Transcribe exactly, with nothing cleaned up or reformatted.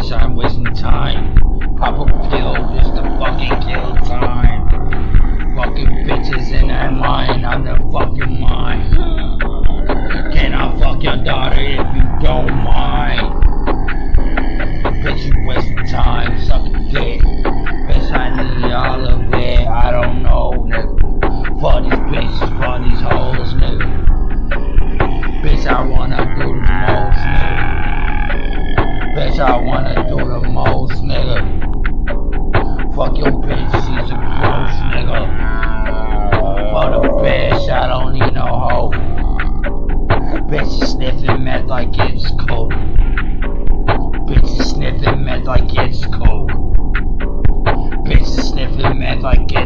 bitch, I'm wasting time. Pop a pill just to fucking kill time. Fucking bitches in their mind, I'm the fucking mind. Can I fuck your daughter if you don't mind? Bitch, you wasting time, suck a dick. Bitch, I need all of it, I don't know, nigga. For these bitches, for these hoes, nigga. Bitch, I wanna do the most, nigga. Bitch, I wanna do the most, nigga. Fuck your bitch, she's a gross, nigga. For the bitch, I don't need no hoe. Bitch is sniffing meth like it's cold. Bitch is sniffing meth like it's cold. Bitch is sniffing meth like it's